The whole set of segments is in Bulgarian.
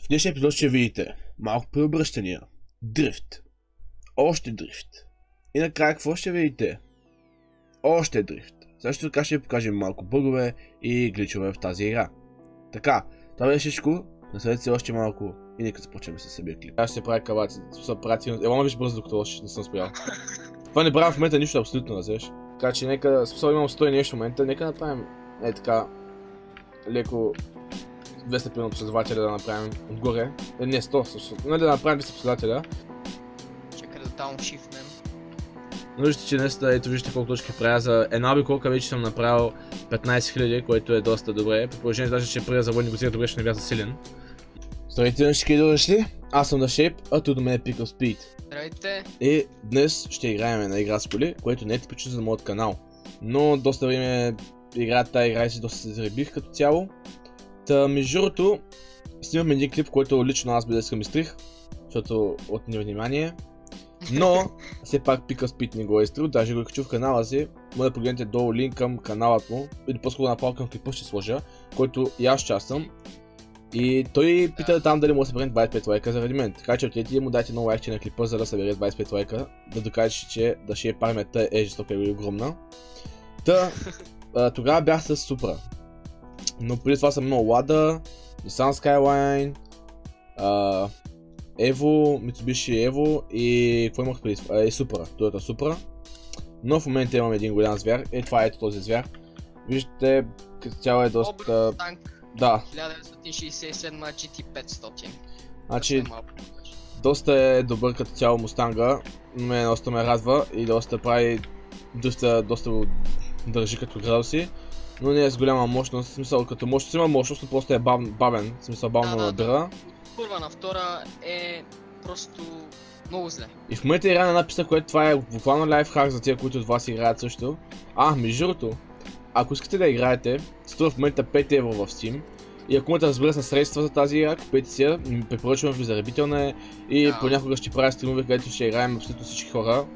В днешния епизод ще видите малко преобръщания, дрифт, още дрифт и накрая какво ще видите? Още дрифт. Също така ще ви покажем малко бъгове и гличове в тази игра. Така, това беше всичко. Наследете се още малко и нека започнем с самия клип. Аз ще правя каваци, ела виж бързо докато още не съм спрял. Това не правя в момента нищо абсолютно, разбираш. Така че нека, смисъл имам 100 и нещо в момента, нека направим така леко 200 примерно последователя да направим отгоре. Не 100 всъщност, нали да направим 200 последователя. Чакай да дауншифтнем. Но виждате, че днес, ето вижте колко точки правя за една обиколка, вече съм направил 15 000, което е доста добре. При положение даже, че прея за водни години добре ще не бях засилен. Здравейте на всички дошли, аз съм The Shape, а тук до мен е Pick of Speed. Здравейте! И днес ще играем на игра с коли, което не е типично за моят канал. Но доста време играят тази игра и си доста се заребих като цяло. Та между другото, снимам един клип, който лично аз бе да изтрих, защото отне внимание. Но, все пак Pick of Speed не го е изтрил, даже го качу в канала си. Може да погледнете долу линк към каналът му, или по-скоро направо към клипа ще сложа, който и аз частам. И той пита там дали може да съберем 25 лайка заради мен, така че отидете и му дайте много лайкче на клипа, за да събере 25 лайка, да докажеш, че да ще е пармета е жестока и огромна. Та, тогава бях с Supra. Но преди това съм много Lada, Nissan Skyline, Evo, Mitsubishi Evo и какво имах преди това? И Supra, Toyota Supra. Но в момента имам един голям звяр и това е този звяр. Виждате, като цяло е доста... Да. 1967 GT500. Значи, доста е добър като цяло Мустанга, но мен доста ме радва и доста прави, доста държи като градуси. Но не е с голяма мощност, в смисъл като мощност има мощност, но просто е бавен, в смисъл бавно надъра. Първа на втора е просто много зле. И в момента игра на една писта, което това е буквално лайфхак за тия, които от вас играят също. Между другото, ако искате да играете, струва в момента 5 евро в Steam. И ако имате разбира се средства за тази игра, купете си я, препоръчвам ви, заребителна е и понякога ще правя стримове, където ще играем абсолютно всички хора.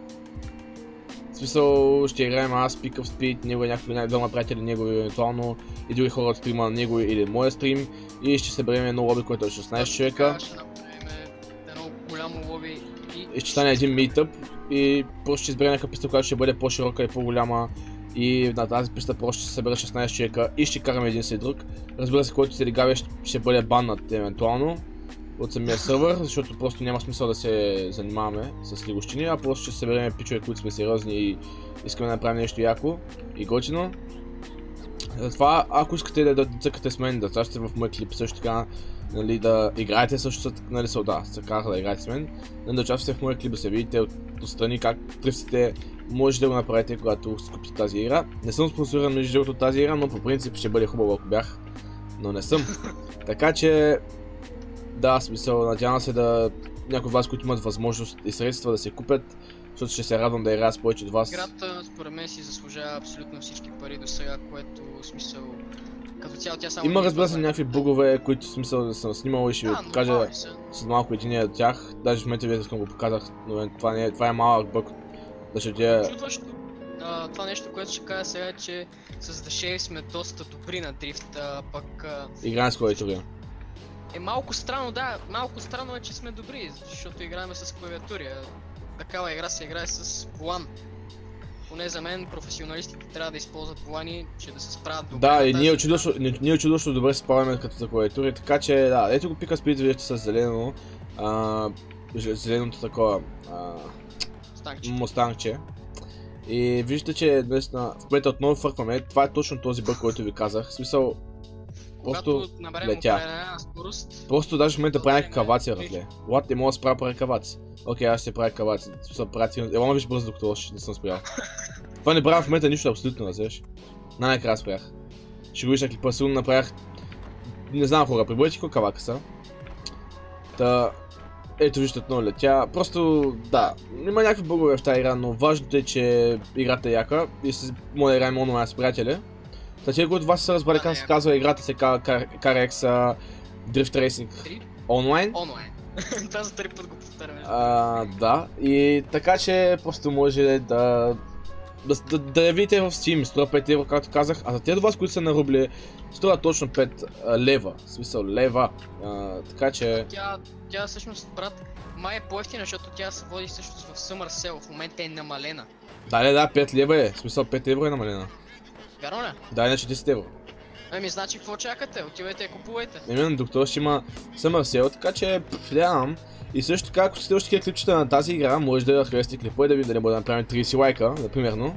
В смисъл ще играем аз, Pick of Speed, него и някакви двама приятели, негови евентуално и други хора от стрима на него или моя стрим и ще съберем едно лоби, което е 16 човека. Ще направим едно голямо лоби и ще стане един митъп и просто ще изберем някаква писта, която ще бъде по-широка и по-голяма. И на тази писта просто ще се събера 16 човека и ще караме един след друг. Разбира се, който се лигави ще бъде баннат евентуално от самия сървър, защото просто няма смисъл да се занимаваме с лигощини, а просто ще съберем пичове, които сме сериозни и искаме да направим нещо яко и готино. Затова, ако искате да цъкате с мен, да участвате в мой клип също така, нали, да играете също, нали, да играете с мен, да участвате в моя клип, да се видите отстрани как дрифтите, може да го направите, когато скупите тази игра. Не съм спонсориран между другото тази игра, но по принцип ще бъде хубаво ако бях, но не съм. Така че, да, смисъл, надявам се да някои от вас, които имат възможност и средства да се купят, защото ще се радвам да играя с повече от вас. Играта според мен си заслужава абсолютно всички пари до сега, което смисъл като цяло тя само... Има разбира се някакви бугове, които смисъл да съм снимал и ще ви покажа след малко един от тях. Даже в момента ви го показах, но това е малък бък. Чудващо. Това нещо, което ще кажа сега е, че с The Shape сме доста добри на дрифт, пък... Играем с клавиатури. Малко странно, да, малко странно е, че сме добри, защото играем с клавиатури. Такава игра се играе с волан. Поне за мен професионалистите трябва да използват волани, че да се справят добре. Да, и ние чудовищно добре се справяме като за клавиатури, така че да, ето го Pick of Speed, виждате с зелено, зеленото такова мустангче. И виждате, че наистина в момента отново фъркваме, това е точно този бъг, който ви казах, в смисъл просто летя. Просто даже в момента правя някакви каваци, разле. Не мога да се правя каваци. Окей, аз ще правя каваци, ела виж бързо докато още не съм спрял. Това не правя в момента нищо абсолютно, разбираш. Най-накрая спрях. Ще го виж на клипа, сигурно направях... Не знам кога, приборите колко кавака са. Та... Ето вижте отново летя, просто да, има някакви бъгове в тази игра, но важното е, че играта е яка и може да играем онлайн с приятели. Та тези, които вас са разбрали как се казва играта, се казва CarX Drift Racing онлайн. Това за 3 път го повтаряме. Да, и така че просто може да Да я видите в Steam, струва 5 евро, както казах, а за тези от вас, които са на рубли, струва точно 5 лева, в смисъл лева, така че... Тя всъщност, брат, май е по-ефтина, защото тя се води всъщност в Summer Sale, в момента е намалена. Да, 5 лева е, в смисъл 5 евро е намалена. Вярно ли? Да, иначе 10 евро. Ами, значи какво чакате? Отивайте и купувайте. Именно, докато ще има Summer Sale, така че, нямам. И също така, ако сте още клипчета на тази игра, може да харесате клипа и да ви да не бъде да направим 30 лайка, например.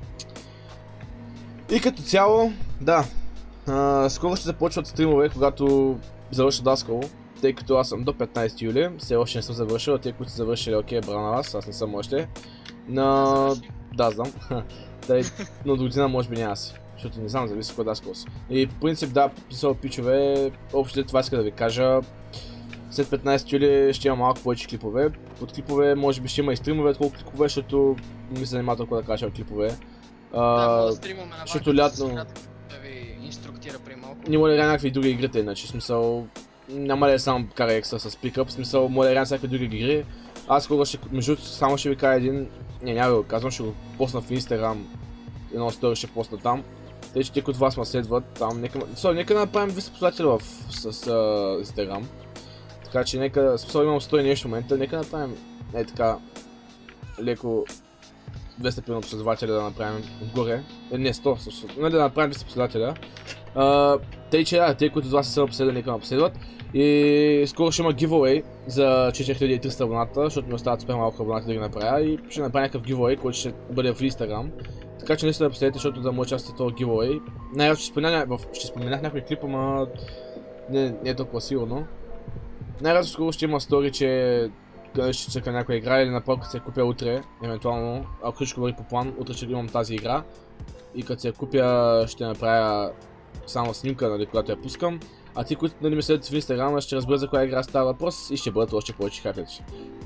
И като цяло, да, скоро ще започват стримове, когато завърша Даскал, тъй като аз съм до 15 юли, все още не съм завършил, а те, които са завършили, окей, браво на вас, аз не съм още. Да, знам. Но до година може би няма си, защото не знам, зависи кой Даскал си. И по принцип, да, писал пичове, общо това иска да ви кажа. След 15 юли ще има малко повече клипове. Под клипове може би ще има и стримове, колко клипове, защото не ми се занимава толкова да кажа клипове. Да, стримаме на защото лятно... да ви инструктира при малко. Няма да играя някакви други игрите, иначе, в смисъл... Няма да е само кара екстра с пикъп, в смисъл може да играя всякакви други игри. Аз скоро ще, между само ще ви кажа един... няма да го казвам, ще го посна в Instagram. Едно стори ще посна там. Тъй, че те от вас ме следват там, нека да направим 200 последователи с Instagram. Така че нека, смисъл имам 100 нещо в момента, нека направим така леко 200 последователя да направим отгоре. Не 100, също, но да направим 200 последователя. Тъй, че да, те, които от вас са последвали, нека ме последват. И скоро ще има giveaway за 4300 абоната, защото ми остават супер малко абоната да ги направя и ще направя някакъв giveaway, който ще бъде в Instagram. Така че наистина да последвате, защото да му участвате в този giveaway. Най-разно ще споменах някои клипа, но не е толкова сигурно. Най-разно скоро ще има стори, че ще чека някоя игра или направо като се я купя утре, евентуално, ако всичко върви по план, утре ще имам тази игра. И като се я купя ще направя само снимка, нали, когато я пускам. А ти, които нали, ме следват в Instagram, ще разберат за коя игра става въпрос и ще бъдат още повече хайпнати.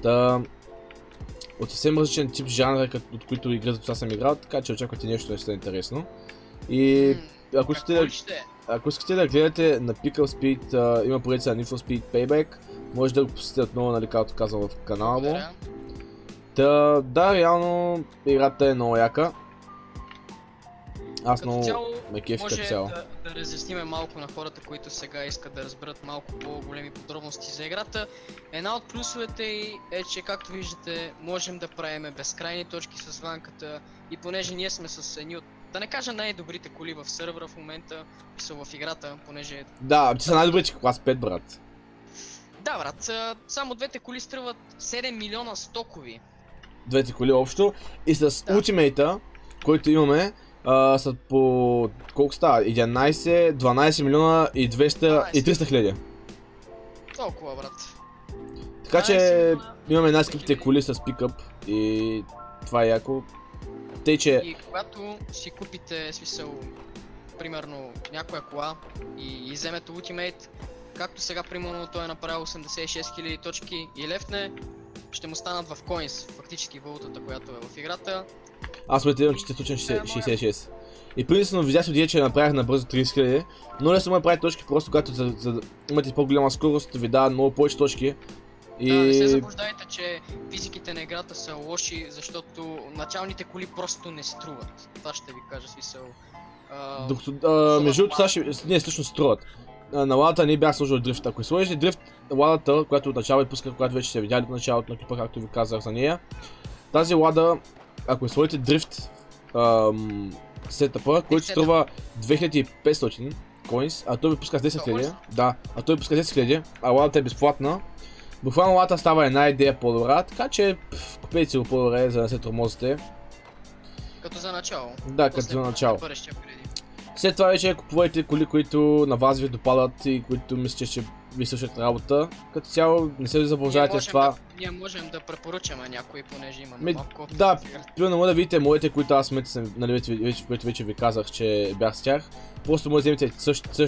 От съвсем различен тип жанра, от които игра за това съм играл, така че очаквате нещо да е интересно. И ако искате да гледате на Pickle Speed, има поредица на Need for Speed Payback, може да го посетите отново, нали, както казвам в канала му. Да, реално играта е много яка. Аз много ме кефи като цяло. Може да разясним малко на хората, които сега искат да разберат малко по-големи подробности за играта. Една от плюсовете е, че както виждате, можем да правим безкрайни точки с ванката и понеже ние сме с едни от, да не кажа най-добрите коли в сървъра в момента, са в играта, понеже... Да, ти са най-добрите клас 5, брат. Да, брат, само двете коли струват 7 милиона стокови. Двете коли общо и с Ultimate-а, който имаме, са по... колко става? 11, 12 милиона и 200 и 300 хиляди. Толкова, брат. Така че имаме най-скъпите коли с пикъп и това е яко. Тъй, че... И когато си купите, смисъл, примерно някоя кола и вземете Ultimate, както сега примерно той е направил 86 000 точки и лефне, ще му станат в coins, фактически валутата, която е в играта. Аз мотивирам, че сте случен 66. И принципно видях от че направих набързо 30 000, но лесно ме прави точки, просто когато за да имате по-голяма скорост, ви дават много повече точки. Да, не се заблуждайте, че физиките на играта са лоши, защото началните коли просто не струват. Това ще ви кажа, смисъл. Между това не всъщност струват. На ладата не бях сложил дрифт. Ако сложите дрифт, ладата, която отначало пуска, когато вече сте видяли от началото на клипа, както ви казах за нея. Тази лада, ако сложите дрифт сетъпа, който струва 2500 coins, а той ви пуска с 10 000. Да, а той ви пуска 10 000, а ладата е безплатна. Буквално ладата става една идея по-добра, така че купете си го по-добре, за да не се тормозите. Като за начало. Да, като за начало. След това вече купувайте коли, които на вас ви допадат и които мислите, че ви свършат работа. Като цяло не се заблуждавайте с това. Ние можем да препоръчаме някои, понеже имаме малко. Да, примерно може да видите моите, които аз вече ви казах, че бях с тях. Просто може да вземете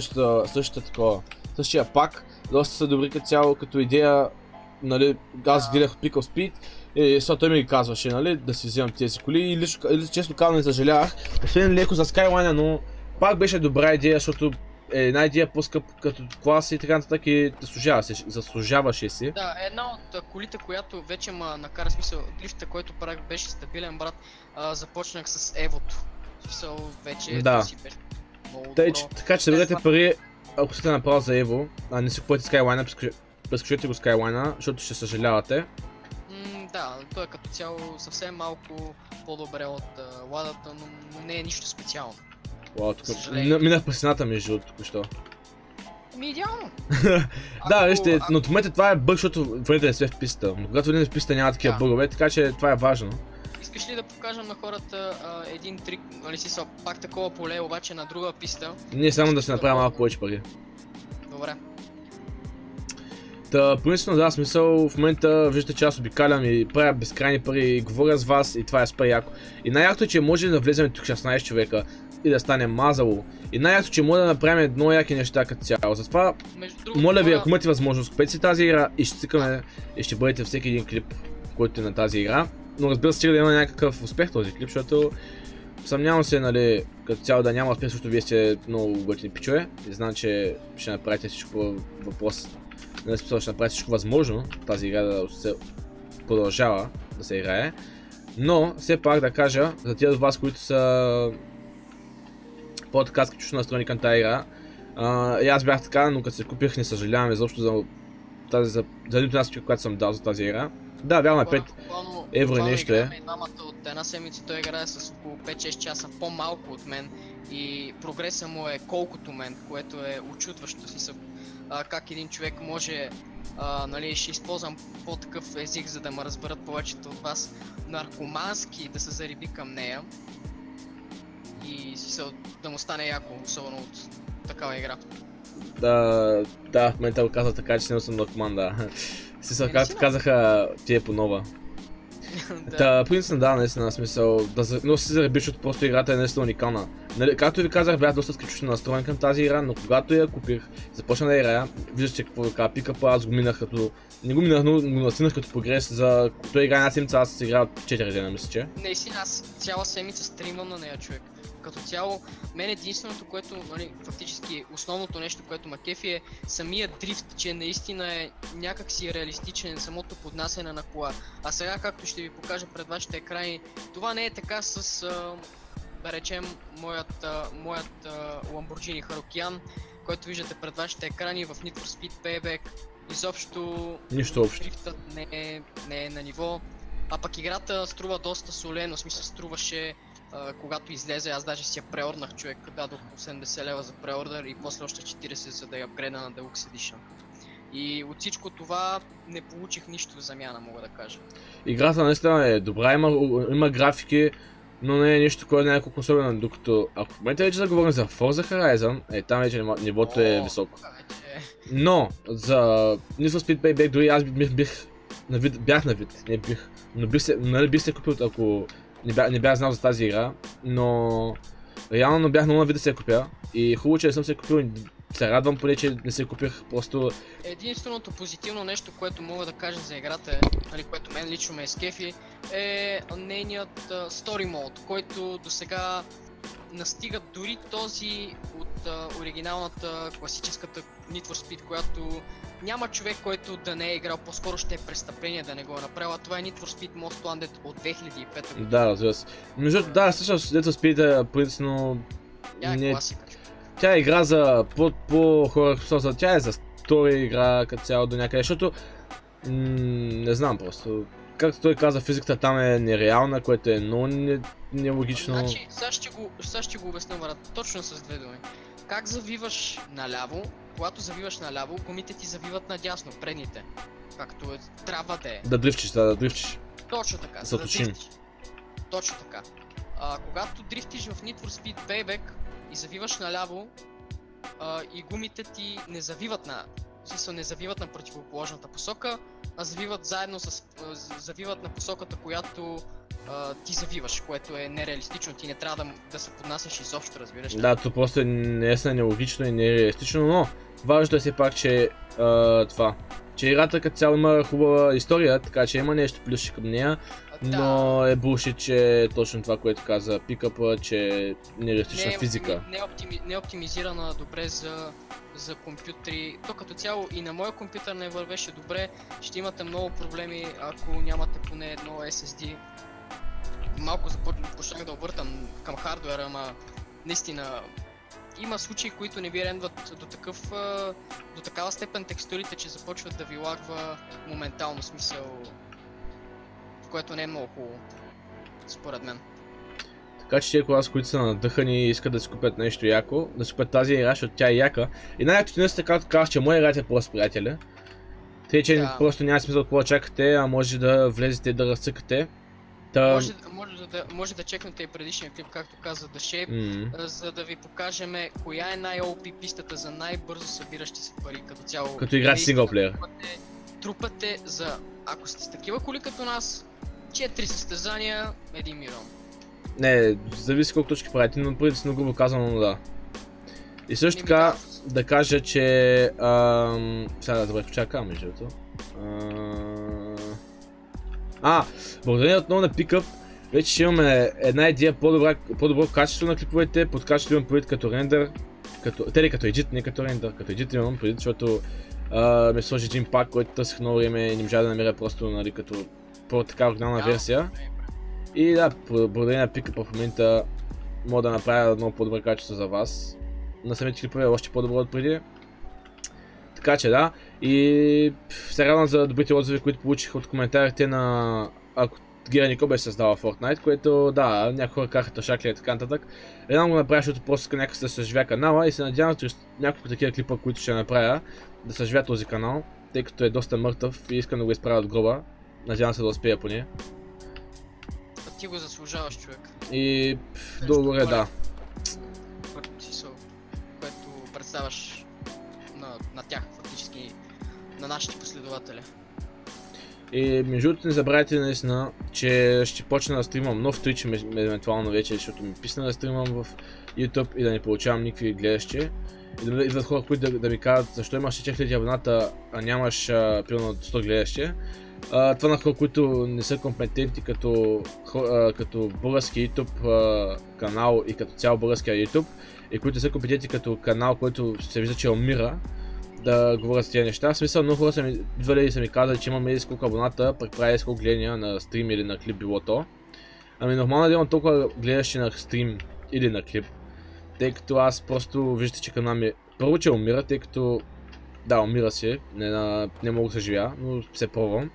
същия пак. Доста са добри като цяло, като идея. Нали, аз гледах от Pickle Speed и сега той ми ги казваше, нали, да си вземам тези коли и лично често казвам не съжалявах. Освен леко за Skyline, но пак беше добра идея, защото една идея по-скъп като клас и така нататък и заслужаваше си. Да, една от колите, която вече ма накара смисъл, дрифта, който правих беше стабилен, брат, започнах с Евото. Смисъл, вече Да. си беше много добро. Така че съберете пари, ако сте направо за Ево, не си купувате Skyliner, прескочете го Skyliner, защото ще съжалявате. Да, той е като цяло съвсем малко по-добре от ладата, но не е нищо специално. Уау, тук минах през стената между другото току-що. Идеално! Да, вижте, но в момента това е бъг, защото влезете не сме в пистата. Но когато влезете в пистата няма такива бъгове, така че това е важно. Искаш ли да покажем на хората един трик, нали си са пак такова поле, обаче на друга писта? Не само да се направя малко повече пари. Добре. Та, принципно да, смисъл, в момента виждате, че аз обикалям и правя безкрайни пари и говоря с вас и това е супер яко. И най-якото, че може да влезем тук 16 човека и да стане мазало. И най-якото, че може да направим едно яки неща като цяло. Затова, моля ви, ако имате възможност, купете си тази игра и ще цикаме и ще бъдете всеки един клип, който е на тази игра. Но разбира се, да има някакъв успех този клип, защото съмнявам се, нали, като цяло да няма успех, защото вие сте много готини пичове и знам, че ще направите всичко въпрос. Не смисъл, ще направите всичко възможно тази игра да се продължава да се играе. Но, все пак да кажа, за тия от вас, които са по-така скептично настроени към тази игра, и аз бях така, но като се купих не съжалявам изобщо за едното нас, която съм дал за тази игра. Да, вярно е 5 евро и нещо е. Двамата от една седмица той играе с около 5-6 часа по-малко от мен и прогреса му е колкото мен, което е очудващо си как един човек може, нали, ще използвам по-такъв език, за да ме разберат повечето от вас, наркомански да се зариби към нея и да му стане яко, особено от такава игра. Да, в момента го казах така, че не съм наркоман, да. Смисъл, както казаха, ти е по нова. Та, принципно да, наистина, смисъл, но се заребиш, защото просто играта е наистина уникална. Нали, както ви казах, бях доста скептично настроен към тази игра, но когато я купих, започна да играя, виждате какво така, пикъпа, аз го минах като... Не го минах, но го настигнах като прогрес, за той игра една седмица, аз играя 4 дена, мисля, че. Наистина, аз цяла седмица стримвам на нея, човек. Като цяло, мен единственото, което, нали, фактически основното нещо, което ма кефи е самия дрифт, че наистина е някакси реалистичен самото поднасяне на кола. А сега, както ще ви покажа пред вашите екрани, това не е така с, да речем, моят Lamborghini Huracan, който виждате пред вашите екрани в Need for Speed Payback. Изобщо дрифтът не е на ниво, а пък играта струва доста солено, в смисъл струваше когато излезе, аз даже си я преорнах, човек, дадох 80 лева за преордер и после още 40 за да я апгрейда на Deluxe Edition. И от всичко това не получих нищо в замяна, мога да кажа. Играта наистина е добра, има графики, но не е нищо, което не е колко особено, докато ако в момента вече заговорим за Forza Horizon, там вече нивото е високо. Но за Need for Speed Payback дори аз бях на вид, но бих се купил, ако не бях знал за тази игра, но реално бях много на вид да се я купя и хубаво, че не съм се купил, се радвам поне, че не се купих, просто... Единственото позитивно нещо, което мога да кажа за играта, нали, което мен лично ме скефи, е нейният Story Mode, който досега настига дори този от оригиналната класическата Need for Speed, която няма човек, който да не е играл, по-скоро ще е престъпление да не го е направил. Това е Need for Speed Most Wanted от 2005 година. Да, разбира се. Между да, всъщност Need for Speed е принципно... Тя е класика. Тя е игра за по-хора, тя е за стори игра като цяло до някъде, защото... не знам просто. Както той каза, физиката там е нереална, което е много нелогично. Значи, сега ще го обясня, брат, точно с две думи. Как завиваш наляво, когато завиваш наляво, гумите ти завиват надясно, предните. Както трябва да е. Да дрифчиш, да дрифчиш. Точно така, да дрифтиш. Точно така. Когато дрифтиш в Need for Speed Payback и завиваш наляво, и гумите ти не завиват не завиват на противоположната посока, а завиват заедно завиват на посоката, която ти завиваш, което е нереалистично, ти не трябва да се поднасяш изобщо, разбираш. Да, то просто е наистина нелогично и нереалистично, но важното е все пак, че че играта като цяло има хубава история, така че има нещо плюс към нея. но е булшит, че точно това, което каза пикъпа, че нереалистична физика. Не е оптимизирана добре за компютри. То като цяло и на моя компютър не вървеше добре. Ще имате много проблеми, ако нямате поне едно SSD. Малко почнах да объртам към хардуера, ама наистина има случаи, които не ви рендват до такава степен текстурите, че започват да ви лагва моментално, смисъл, което не е много хубаво, според мен. Така че тези клас, които са надъхани и искат да си купят нещо яко, да си купят тази игра, защото тя е яка. И най-якото не са така, казваш, че моя игра е просто, приятели. Тъй, че просто няма смисъл какво да чакате, а може да влезете и да разцъкате. Може да чекнете и предишния клип, както каза The Shape, за да ви покажем коя е най-OP пистата за най-бързо събиращи се пари като цяло. Като игра синглплеер. Трупате за, ако сте с такива коли като нас, 4 състезания, 1 милион. Не, зависи колко точки правите, но принципно грубо казано, но да. И също така да кажа, че... сега да почакам между другото. Благодарение отново на пикъп, вече ще имаме една идея по-добро качество на клиповете, под качество имам предвид като рендър, като едит, не като рендър, като едит имам предвид, защото ме сложи един пак, който търсих много време и не можа да намеря просто, нали, като по-така оригинална версия. И да, благодарение на пикъпа в момента мога да направя много по-добро качество за вас. На самите клипове е още по-добро от преди. Така че да, и се радвам за добрите отзиви, които получих от коментарите на ако Гера Нико беше създава Fortnite, което да, някои хора караха шакли и така нататък. Едно го направя, защото просто иска някак да съживя канала и се надявам, че няколко такива клипа, които ще направя, да съживя този канал, тъй като е доста мъртъв и искам да го изправя от гроба. Надявам се да успея поне. Ти го заслужаваш, човек. И добре, да. Което представяш на тях, фактически, на нашите последователи. И между другото не забравяйте наистина, че ще почна да стримам нов Twitch евентуално вече, защото ми писна да стримам в YouTube и да не получавам никакви гледащи. И да идват хора, които да ми казват защо имаш 4000 абоната, а нямаш примерно 100 гледащи. Това на хора, които не са компетентни като български YouTube канал и като цял българския YouTube, и които са компетентни като канал, който се вижда, че умира, да говорят с тези неща. В смисъл, много хора са ми идвали и са ми казали, че имаме колко абоната, пък прави колко гледания на стрим или на клип било то. Ами нормално да имам толкова гледащи на стрим или на клип, тъй като аз просто виждате, че канал ми първо, че умира, тъй като да, умира си, не мога да се живея, но се пробвам.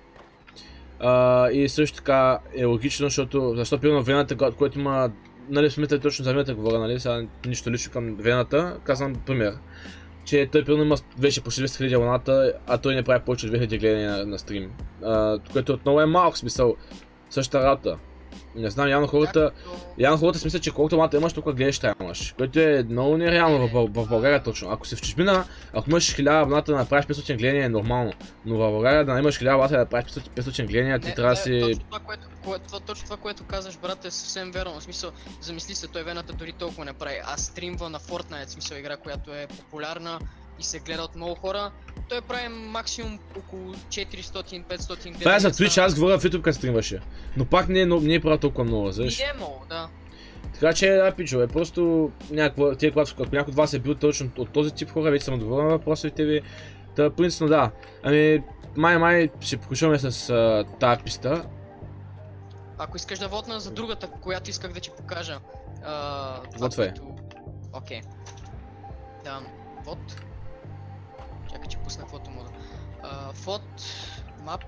И също така е логично, защото примерно Вената, което има, нали, в момента точно за Вената говоря, нали, сега нищо лично към Вената, казвам пример. Че той примерно има вече почти 200 000 абоната, а той не прави повече от 2000 гледания на стрим. Което отново е малко смисъл, същата работа. Не знам, явно хората смислят, че колкото абоната имаш, толкова гледаш имаш. Което е много нереално в България точно. Ако си в чужбина, ако имаш 1000 абоната да направиш 500 гледания е нормално. Но в България да имаш 1000 абоната да направиш 500 гледания, ти трябва да си... Точно това, което казваш, брат, е съвсем верно. В смисъл, замисли се, той Вената дори толкова не прави. Аз стримва на Fortnite, в смисъл игра, която е популярна и се гледа от много хора. Той прави максимум около 400-500 гледания. Това е за Twitch, аз говоря в YouTube как стримваше. Но пак не е правил толкова много, знаеш? Не е много, да. Така че, да, пичове, просто ако някой от вас е бил точно от този тип хора, вече съм отговорил на въпросите ви. Та, принципно да. Ами, май ще покушваме с тази писта. Ако искаш да вотна за другата, която исках да ти покажа. Вотвай. Окей. Да, вод. Чакай, че пусна каквото мода. Вод, мап.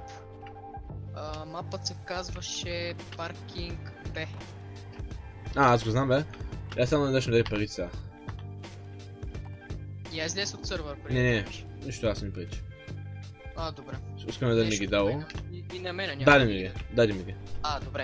Мапът се казваше паркинг Б. Аз го знам, бе. Аз само не дадеш ми даде парите сега. И аз излез от сървър преди. Не, нищо аз не пречи. Добре. Искаме да ми ги дало. И на мене няма. Даде ми ги. Добре.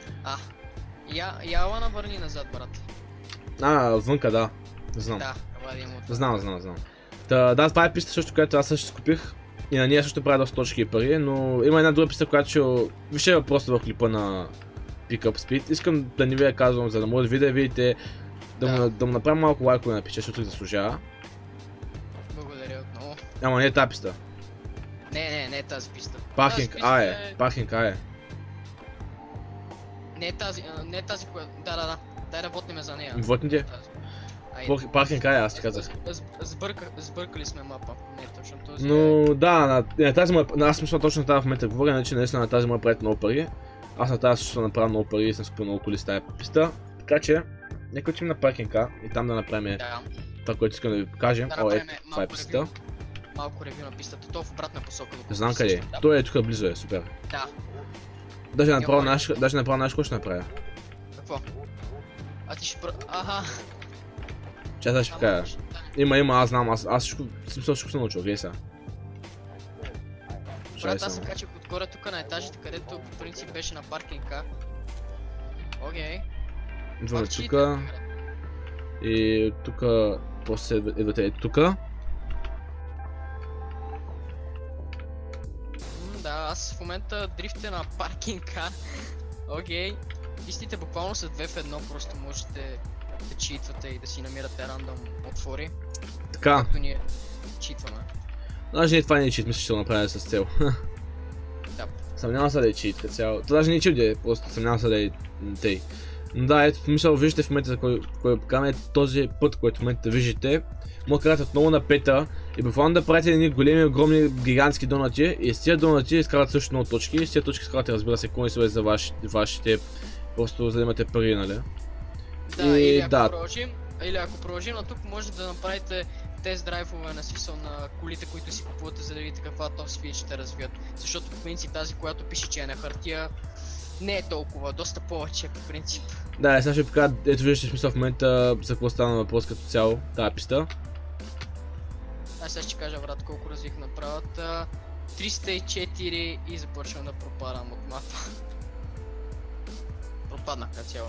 Яла навърни назад, брат. Вънка, да. Знам. Да, влади му. Знам. Да, това е писта също, която аз също скупих. И на нея също правя доста точки и пари, но има една друга писта, която ще... Вижте просто в клипа на Pickup Speed. Искам да не ви я казвам, за да може да видите, да му направя малко лайкове на напиша, защото заслужава. Благодаря отново. Ама не е тази писта. Не е тази писта. Паркинг А е. Не е тази, която... Да. Дай работниме за нея. Вотните? Тази. Айде. Паркинг края, аз ти казах. Сбъркали сме мапа. Не точно този. Но да, на тази му аз смисъл точно на тази в момента говоря, иначе наистина на тази му правят много пари. Аз на тази също съм направил много пари и съм скупил много коли с тази писта. Така че, нека отидем на паркинга и там да направим това, което искам да ви покажем. О, ето, това е писта. Малко ревю на пистата, то в обратна посока. Не знам къде е. Той е тук близо е, супер. Да. Даже направо нещо, какво ще направя. Какво? А ти ще Аха. Чакай ще покажа. Има, аз знам, аз всичко съм научил, гледай сега. Брат, аз се качих отгоре тук на етажите, където по принцип беше на паркинга. Окей. Идваме тука. И тука, после идвате тука. Да, аз в момента дрифте на паркинга. Окей. Истите буквално са 2 в 1, просто можете да читвате и да си намирате рандом отвори. Така. Както ние читваме. Даже това не е чит, мисля, че ще го направя с цел. Да. Съмнявам се да е чит като цяло. Това даже не е чит, просто съмнявам се да е тъй. Но да, ето, мисля, виждате в момента за кой покаме този път, който в момента виждате. Може да карате отново на пета и буквално да правите едни големи, огромни, гигантски донати и с тия донати изкарвате също много точки и с тия точки изкарвате, разбира се, кони са за вашите, просто за да имате пари, нали? Да, или ако продължим на тук, може да направите тест драйвове на смисъл на колите, които си купувате, за да видите каква топ спид ще развият. Защото по принцип тази, която пише, че е на хартия, не е толкова, доста повече по принцип. Да, сега ще ви покажа, ето виждате смисъл в момента за какво стана въпрос като цяло, тази писта. Аз сега ще кажа, брат, колко развих направата. 304 и започвам да пропадам от мапа. Пропаднах на цяло.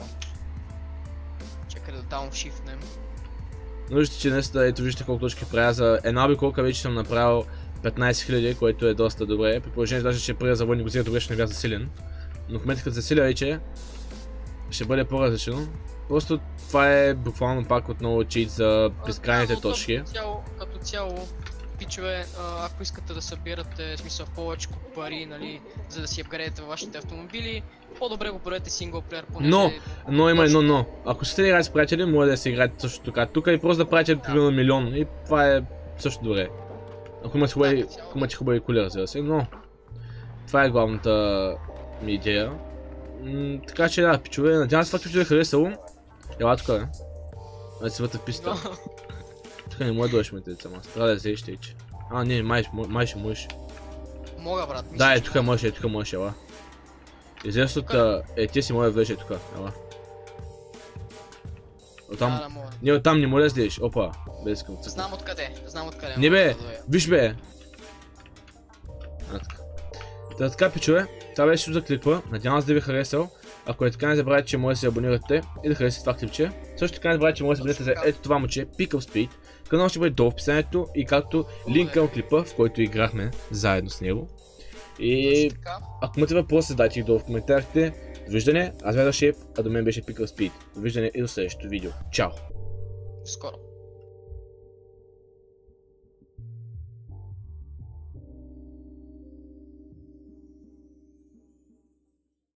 Чакай да дауншифтнем. Но виждате, че днес, ето виждате колко точки правя за една обиколка, вече съм направил 15 000, което е доста добре. При положение даже, че преди заводни го добре ще не бях засилен. Но в момента като засиля вече, ще бъде по-различно. Просто това е буквално пак отново чит за безкрайните точки. Като цяло, пичове, ако искате да събирате смисъл повече пари, нали, за да си апгрейдете във вашите автомобили, по-добре го правете синглплеер, понеже... Но има едно но. Ако сте да играете с приятели, може да си играете също така. Тук и просто да правите примерно милион и това е също добре. Ако имате хубави коли, разбира се, но... Това е главната ми идея. Така че да, пичове, надявам се това, че ви е харесало. Ела тук, бе. Да си вътре в писта. Тук не може да дойдеш моите деца, аз трябва да взеш тече. А, не, май ще можеш. Мога, брат, мисля, да, тук можеш, ела. Излез от... ти си може да влезеш тук, ела. Оттам... Не, оттам не може да слезеш, опа. Без към цъка. Знам откъде. Не бе, виж бе. Така, пичове, това беше за клипа, надявам се да ви е харесал. Ако е така, не забравяйте, че може да се абонирате и да харесате това клипче. Също така не забравяйте, че може да се абонирате за ето това момче, PickupSpeed. Каналът ще бъде долу в описанието и както линк към клипа, в който играхме заедно с него. И ако имате въпроси, задайте ги долу в коментарите. Довиждане, аз бях Шеп, а до мен беше PickupSpeed. Довиждане и до следващото видео. Чао! Скоро!